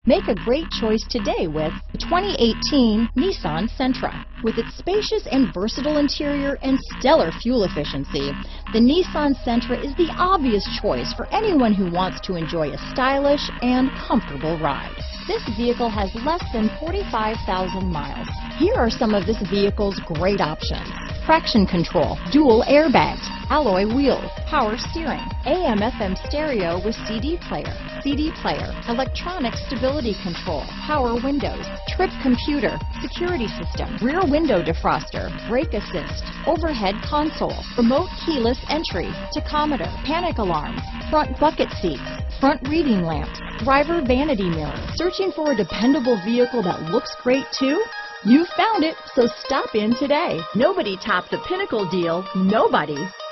Make a great choice today with the 2018 Nissan Sentra. With its spacious and versatile interior and stellar fuel efficiency, the Nissan Sentra is the obvious choice for anyone who wants to enjoy a stylish and comfortable ride. This vehicle has less than 45,000 miles. Here are some of this vehicle's great options: traction control, dual airbags, alloy wheels, power steering, AM/FM stereo with CD player, electronic stability control, power windows, trip computer, security system, rear window defroster, brake assist, overhead console, remote keyless entry, tachometer, panic alarm, front bucket seats, front reading lamps, driver vanity mirror. Searching for a dependable vehicle that looks great too? You found it, so stop in today. Nobody topped the Pinnacle deal. Nobody.